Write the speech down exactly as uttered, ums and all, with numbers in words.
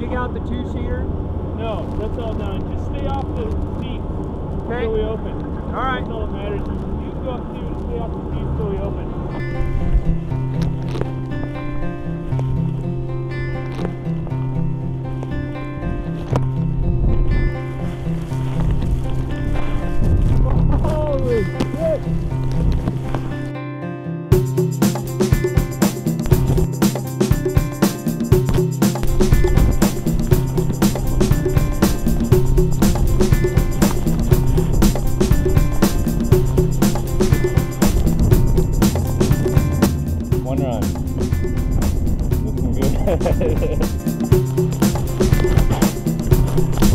dig out the two-seater? No, that's all done. Just stay off the seat Okay. until we open. All right. That's all that matters. You can go up to stay off the seat until we open. Holy shit! One run. Looking good.